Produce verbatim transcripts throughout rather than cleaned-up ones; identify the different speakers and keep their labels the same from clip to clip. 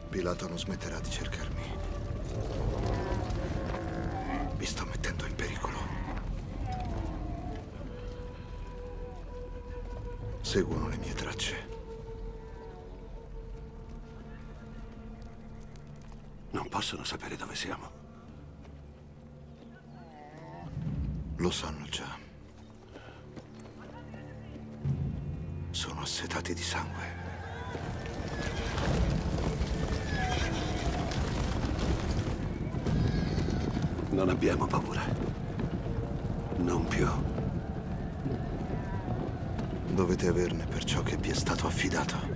Speaker 1: Pilato non smetterà di cercarmi. Mi sto mettendo in pericolo. Seguono le mie tracce.
Speaker 2: Non possono sapere dove siamo.
Speaker 1: Lo sanno già. Sono assetati di sangue.
Speaker 2: Non abbiamo paura. Non più.
Speaker 1: Dovete averne per ciò che vi è stato affidato.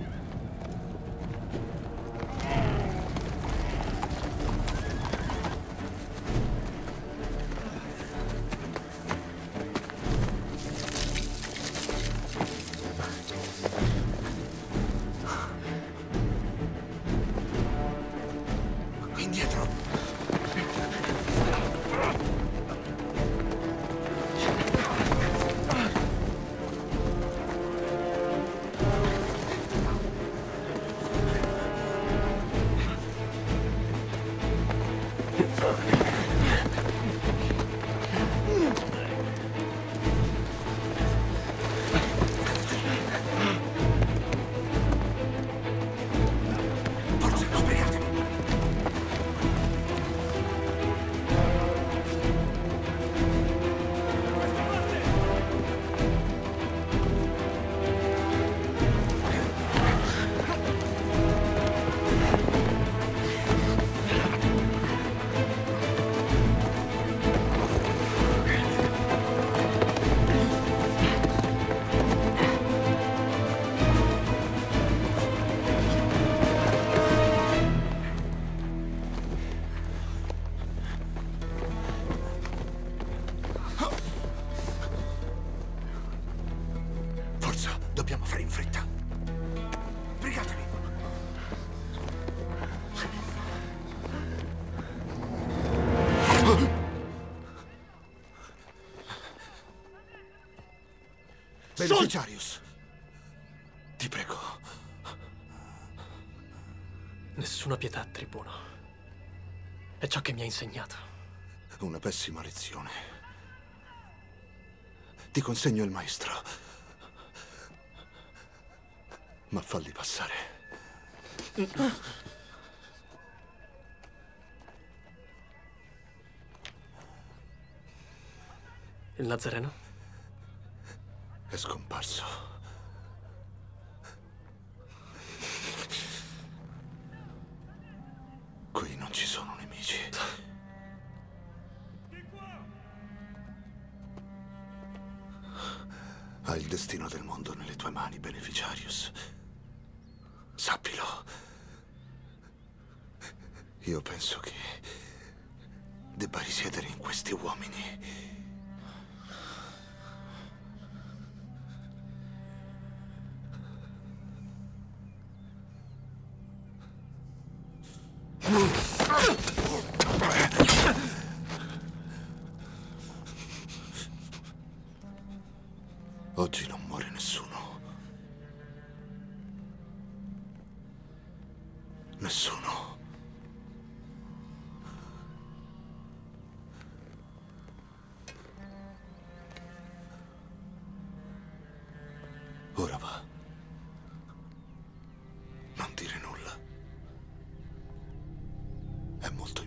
Speaker 1: Dobbiamo fare in fretta. Brigatevi! Beneficiarius, ti prego.
Speaker 3: Nessuna pietà, tribuno. È ciò che mi ha insegnato.
Speaker 1: Una pessima lezione. Ti consegno il maestro. Ma falli passare.
Speaker 3: Il Nazareno?
Speaker 1: È scomparso. Qui non ci sono nemici. Hai il destino del mondo nelle tue mani, Beneficiarius. Sappilo. Io penso che debba risiedere in questi uomini. Oggi non muore nessuno. Nessuno. Ora va. Non dire nulla. È molto